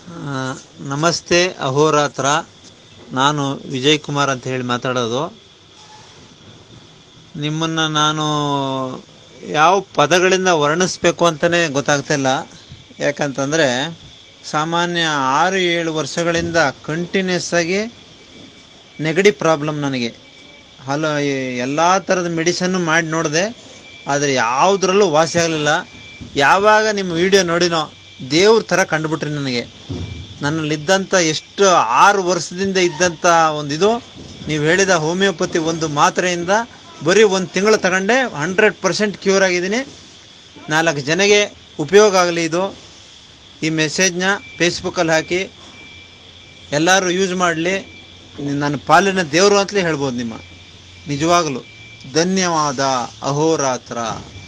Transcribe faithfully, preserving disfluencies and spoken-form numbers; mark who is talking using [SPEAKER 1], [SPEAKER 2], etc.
[SPEAKER 1] ಆ, ನಮಸ್ತೆ ಅಹೋರಾತ್ರ. ನಾನು ವಿಜಯ್ ಕುಮಾರ್ ಅಂತ ಹೇಳಿ ಮಾತಾಡೋದು. ನಿಮ್ಮನ್ನು ನಾನು ಯಾವ ಪದಗಳಿಂದ ವರ್ಣಿಸ್ಬೇಕು ಅಂತಲೇ ಗೊತ್ತಾಗ್ತಿಲ್ಲ. ಯಾಕಂತಂದರೆ ಸಾಮಾನ್ಯ ಆರು ಏಳು ವರ್ಷಗಳಿಂದ ಕಂಟಿನ್ಯೂಸ್ ಆಗಿ ನೆಗಡಿ ಪ್ರಾಬ್ಲಮ್ ನನಗೆ. ಹಲ ಎಲ್ಲ ಥರದ ಮೆಡಿಸನ್ನು ಮಾಡಿ ನೋಡಿದೆ, ಆದರೆ ಯಾವುದ್ರಲ್ಲೂ ವಾಸಿ ಆಗಲಿಲ್ಲ. ಯಾವಾಗ ನಿಮ್ಮ ವಿಡಿಯೋ ನೋಡಿನೋ ದೇವ್ರ ಥರ ಕಂಡುಬಿಟ್ರಿ ನನಗೆ. ನನ್ನಲ್ಲಿದ್ದಂಥ ಎಷ್ಟು ಆರು ವರ್ಷದಿಂದ ಇದ್ದಂಥ ಒಂದು ಇದು ನೀವು ಹೇಳಿದ ಹೋಮಿಯೋಪತಿ ಒಂದು ಮಾತ್ರೆಯಿಂದ ಬರೀ ಒಂದು ತಿಂಗಳು ತಗೊಂಡೆ ಹಂಡ್ರೆಡ್ ಪರ್ಸೆಂಟ್ ಕ್ಯೂರ್ ಆಗಿದ್ದೀನಿ. ನಾಲ್ಕು ಜನಗೆ ಉಪಯೋಗ ಆಗಲಿ ಇದು. ಈ ಮೆಸೇಜ್ನ ಫೇಸ್ಬುಕ್ಕಲ್ಲಿ ಹಾಕಿ ಎಲ್ಲರೂ ಯೂಸ್ ಮಾಡಲಿ. ನನ್ನ ಪಾಲಿನ ದೇವರು ಅಂತಲೇ ಹೇಳ್ಬೋದು. ನಿಮ್ಮ ನಿಜವಾಗಲೂ ಧನ್ಯವಾದ. ಅಹೋರಾತ್ರ.